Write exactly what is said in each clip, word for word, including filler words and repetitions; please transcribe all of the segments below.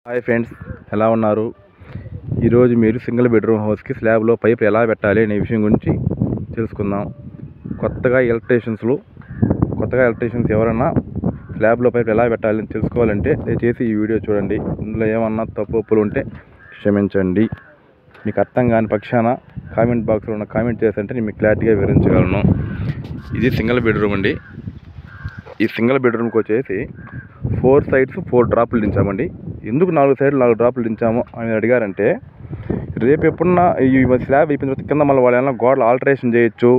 Hi friends, ఎలా ఉన్నారు? ఈరోజు మీరు సింగిల్ బెడ్రూమ్ హౌస్కి స్లాబ్లో పైప్ ఎలా పెట్టాలి అనే విషయం గురించి తెలుసుకుందాం. కొత్తగా ఎలక్ట్రీషియన్స్లు కొత్తగా ఎలక్ట్రీషియన్స్ ఎవరైనా స్లాబ్లో పైప్ ఎలా పెట్టాలి అని తెలుసుకోవాలంటే దయచేసి ఈ వీడియో చూడండి. ఇందులో ఏమన్నా తప్పులు ఉంటే క్షమించండి. మీకు అర్థం కాని పక్షాన కామెంట్ బాక్స్లో ఉన్న కామెంట్ చేస్తుంటే నేను మీకు క్లారిటీగా వివరించగలను. ఇది సింగిల్ బెడ్రూమ్ అండి. ఈ సింగిల్ బెడ్రూమ్కి వచ్చేసి ఫోర్ సైడ్స్ ఫోర్ డ్రాపులు దించామండి. ఎందుకు నాలుగు సైడ్లు నాలుగు డ్రాపులు దించాము అని అడిగారంటే, రేపు ఎప్పుడన్నా ఈ స్లాబ్ అయిపోయిన తర్వాత కింద మళ్ళీ వాళ్ళు ఏమైనా గోడలు ఆల్టరేషన్ చేయొచ్చు,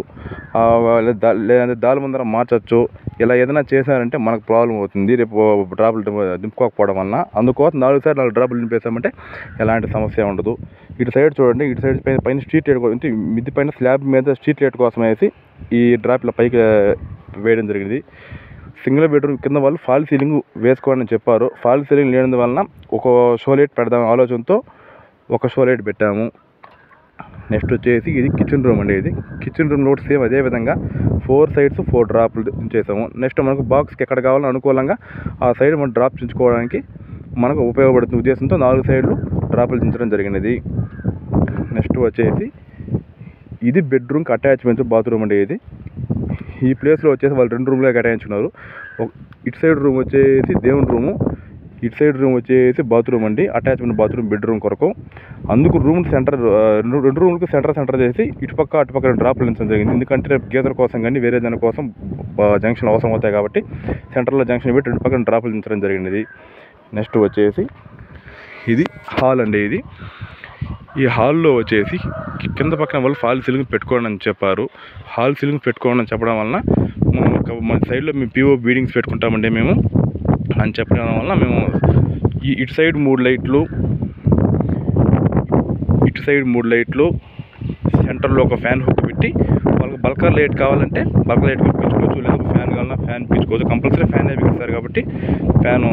లేదంటే దాని ముందర మార్చచ్చు. ఇలా ఏదైనా చేశారంటే మనకు ప్రాబ్లం అవుతుంది రేపు డ్రాపులు దింపుకోకపోవడం వలన. అందుకోసం నాలుగు సైడ్ నాలుగు డ్రాపులు దింపేసామంటే ఎలాంటి సమస్య ఉండదు. ఇటు సైడ్ చూడండి, ఇటు సైడ్ పైన పైన స్ట్రీట్ లైట్ మిద్ది పైన స్లాబ్ మీద స్ట్రీట్ లైట్ కోసం వేసి ఈ డ్రాప్ల పైకి వేయడం జరిగింది. సింగిల్ బెడ్రూమ్ కింద వాళ్ళు ఫాల్ సీలింగ్ వేసుకోవాలని చెప్పారు. ఫాల్ సీలింగ్ లేని వలన ఒక షో లైట్ పెడదాం ఆలోచనతో ఒక షో లైట్ పెట్టాము. నెక్స్ట్ వచ్చేసి ఇది కిచెన్ రూమ్ అండి. ఇది కిచెన్ రూమ్ కూడా సేమ్ అదే విధంగా ఫోర్ సైడ్స్ ఫోర్ డ్రాప్లు ఉంచేసాము. నెక్స్ట్ మనకు బాక్స్కి ఎక్కడ కావాలో అనుకూలంగా ఆ సైడ్ మనం డ్రాప్ దించుకోవడానికి మనకు ఉపయోగపడుతున్న ఉద్దేశంతో నాలుగు సైడ్లు డ్రాపులు దించడం జరిగినది. నెక్స్ట్ వచ్చేసి ఇది బెడ్రూమ్కి అటాచ్మెంట్ బాత్రూమ్ అండి. ఇది ఈ ప్లేస్లో వచ్చేసి వాళ్ళు రెండు రూమ్లో కేటాయించుకున్నారు. ఇటు సైడ్ రూమ్ వచ్చేసి దేవుని రూము, ఇటు సైడ్ రూమ్ వచ్చేసి బాత్రూమ్ అండి. అటాచ్మెంట్ బాత్రూమ్ బెడ్రూమ్ కొరకు. అందుకు రూమ్ సెంటర్ రెండు రూమ్లకు సెంటర్ సెంటర్ చేసి ఇటుపక్క అటుపక్క డ్రాప్లు దించడం జరిగింది. ఎందుకంటే రేపు గీజర్ కోసం కానీ వేరే దాని కోసం జంక్షన్ అవసరం అవుతాయి కాబట్టి సెంటర్లో జంక్షన్ పెట్టి రెండు పక్కన డ్రాప్లు దించడం జరిగినది. నెక్స్ట్ వచ్చేసి ఇది హాల్ అండి. ఇది ఈ హాల్లో వచ్చేసి కింద పక్కన వాళ్ళు ఫాల్ సీలింగ్ పెట్టుకోండి అని చెప్పారు. హాల్ సీలింగ్ పెట్టుకోండి అని చెప్పడం వలన మన సైడ్లో మేము పీఓ బీడింగ్స్ పెట్టుకుంటామండి మేము అని చెప్పడం వలన మేము ఈ ఇటు సైడ్ మూడు లైట్లు ఇటు సైడ్ మూడు లైట్లు సెంటర్లో ఒక ఫ్యాన్ హుక్ పెట్టి వాళ్ళకి బల్కర్ లైట్ కావాలంటే బల్కర్ లైట్ పెంచుకోవచ్చు, లేదా ఫ్యాన్ కావాలన్నా ఫ్యాన్ పెంచుకోవచ్చు. కంపల్సరీ ఫ్యాన్ బిగిస్తారు కాబట్టి ఫ్యాను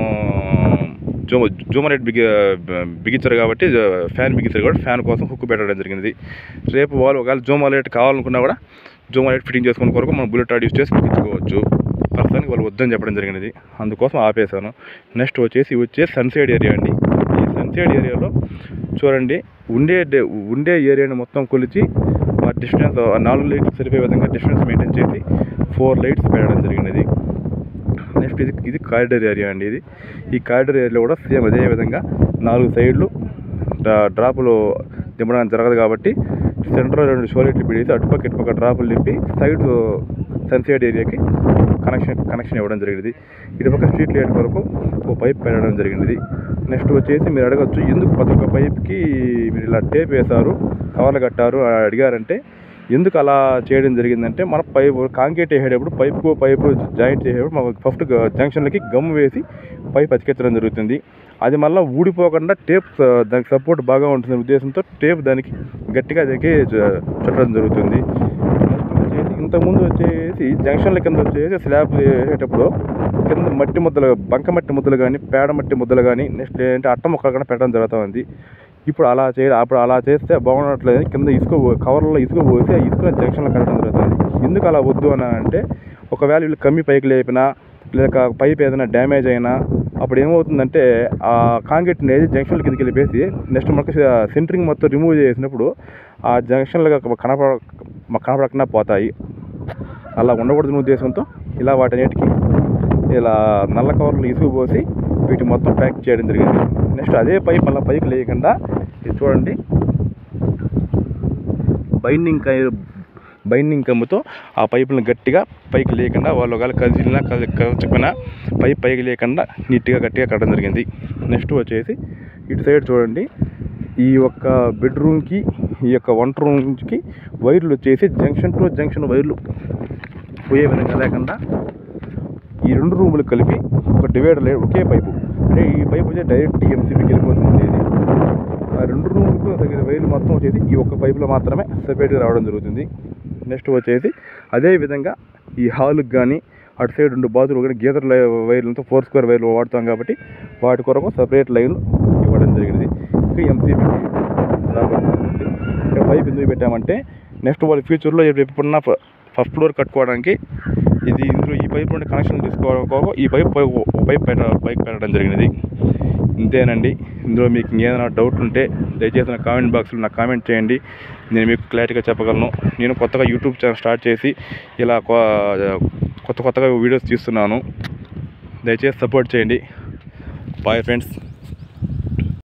జో జూమర్ లైట్ బిగి బిగించారు కాబట్టి ఫ్యాన్ బిగించారు కాబట్టి ఫ్యాన్ కోసం హుక్ పెట్టడం జరిగింది. రేపు వాళ్ళు ఒకవేళ జూమర్ లైట్ కావాలనుకున్నా కూడా జూమర్ లైట్ ఫిట్టింగ్ చేసుకునే కొరకు మనం బుల్లెట్ రాడ్ యూస్ చేసి బిగించుకోవచ్చు. ప్రస్తుతానికి వాళ్ళు వద్దని చెప్పడం జరిగినది, అందుకోసం ఆపేశాను. నెక్స్ట్ వచ్చేసి వచ్చేసి సన్సైడ్ ఏరియా అండి. ఈ సన్సైడ్ ఏరియాలో చూడండి, ఉండే ఉండే ఏరియాని మొత్తం కొలిచి ఆ డిస్టెన్స్ నాలుగు లైట్లు సరిపోయే విధంగా డిస్టెన్స్ మెయింటైన్ చేసి ఫోర్ లైట్స్ పెట్టడం జరిగినది. నెక్స్ట్ ఇది ఇది కారిడార్ ఏరియా అండి. ఇది ఈ కారిడార్ ఏరియాలో కూడా సేమ్ అదే విధంగా నాలుగు సైడ్లు డ్రాపులు దింపడానికి జరగదు కాబట్టి సెంటర్లో రెండు షో లైట్లు పెడితే అటుపక్క ఇటుపక్క డ్రాపులు నింపి సైడ్ సన్సైడ్ ఏరియాకి కనెక్షన్ కనెక్షన్ ఇవ్వడం జరిగింది. ఇటుపక్క స్ట్రీట్ లైట్ వరకు ఒక పైప్ పెట్టడం జరిగినది. నెక్స్ట్ వచ్చేసి మీరు అడగచ్చు, ఎందుకు ప్రతి ఒక్క పైప్కి మీరు ఇలా టేప్ వేశారు, కవర్లు కట్టారు అని అడిగారంటే, ఎందుకు అలా చేయడం జరిగిందంటే, మన పైపు కాంక్రీట్ వేసేటప్పుడు పైపు పైపు జాయింట్ చేసేటప్పుడు మనకు ఫస్ట్ జంక్షన్లకి గమ్ వేసి పైప్ అతికించడం జరుగుతుంది. అది మళ్ళీ ఊడిపోకుండా టేప్ దానికి సపోర్ట్ బాగా ఉంటుంది ఉద్దేశంతో టేప్ దానికి గట్టిగా దానికి చుట్టడం జరుగుతుంది. వచ్చేసి ఇంతకుముందు వచ్చేసి జంక్షన్ల కింద వచ్చేసి స్లాబ్ వేసేటప్పుడు కింద మట్టి ముద్దలు, బంక మట్టి ముద్దలు కానీ పేడ మట్టి ముద్దలు కానీ నెక్స్ట్ ఏంటంటే అట్ట మొక్కలు కూడా పెట్టడం జరుగుతుంది. ఇప్పుడు అలా చేయ అప్పుడు అలా చేస్తే బాగున్నట్లేదు. కింద ఇసుక కవర్లో ఇసుక పోసి ఆ ఇసుక జంక్షన్లో కట్టడం జరుగుతుంది. ఎందుకు అలా వద్దు అని అంటే, ఒకవేళ వీళ్ళు కమ్మి పైకి లేపినా లేక పైప్ ఏదైనా డ్యామేజ్ అయినా అప్పుడు ఏమవుతుందంటే ఆ కాంక్రీట్ అనేది జంక్షన్ల కిందకి వెళ్ళిపేసి నెక్స్ట్ మనకు సెంటరింగ్ మొత్తం రిమూవ్ చేసినప్పుడు ఆ జంక్షన్లు కనపడ కనపడకుండా పోతాయి. అలా ఉండకూడదని ఉద్దేశంతో ఇలా వాటన్నిటికీ ఇలా నల్ల కవర్లు ఇసుక పోసి వీటి మొత్తం ప్యాక్ చేయడం జరిగింది. నెక్స్ట్ అదే పైప్ మళ్ళీ పైకి లేకుండా ఇది చూడండి, బైండింగ్ బైండింగ్ కమ్ముతో ఆ పైపులను గట్టిగా పైకి లేకుండా వాళ్ళు ఒకవేళ కదిలినా కదచకపోయినా పైప్ పైకి లేకుండా నీట్గా గట్టిగా కట్టడం జరిగింది. నెక్స్ట్ వచ్చేసి ఇటు సైడ్ చూడండి, ఈ యొక్క బెడ్రూమ్కి ఈ యొక్క వంట రూమ్కి వైర్లు వచ్చేసి జంక్షన్ టు జంక్షన్ వైర్లు పోయే విధంగా లేకుండా ఈ రెండు రూములు కలిపి ఒక డివైడర్ లేదు, ఒకే పైపు అంటే ఈ పైపు వచ్చి డైరెక్ట్ ఎంసీబీకి వెళ్ళిపోతుంది. ఇది ఆ రెండు రూములకు తగిన వైర్లు మొత్తం వచ్చేసి ఈ ఒక్క పైపులో మాత్రమే సెపరేట్గా రావడం జరుగుతుంది. నెక్స్ట్ వచ్చేసి అదేవిధంగా ఈ హాల్కి కానీ అటు సైడ్ రెండు బాత్రూమ్ కానీ గీజర్ వైర్లతో ఫోర్ స్క్వేర్ వైర్లు వాడుతాం కాబట్టి వాటి కొరకు సపరేట్ లైన్లు ఇవ్వడం జరిగింది. ఇంకా ఎంసీబీకి రావడం జరుగుతుంది. ఇక్కడ పైప్ ఎందుకు పెట్టామంటే, నెక్స్ట్ వాళ్ళ ఫ్యూచర్లో ఎప్పుడన్నా ఫస్ట్ ఫ్లోర్ కట్టుకోవడానికి ఇది ఇందులో ఈ పైప్ నుండి కనెక్షన్ తీసుకోవడం కోసం ఈ పైప్ పైప్ పెట్ట పైప్ పెట్టడం జరిగినది. ఇంతేనండి. ఇందులో మీకు ఏదైనా డౌట్ ఉంటే దయచేసి నా కామెంట్ బాక్స్లో నాకు కామెంట్ చేయండి, నేను మీకు క్లారిటీగా చెప్పగలను. నేను కొత్తగా యూట్యూబ్ ఛానల్ స్టార్ట్ చేసి ఇలా కొత్త కొత్తగా వీడియోస్ తీస్తున్నాను, దయచేసి సపోర్ట్ చేయండి. Bye friends.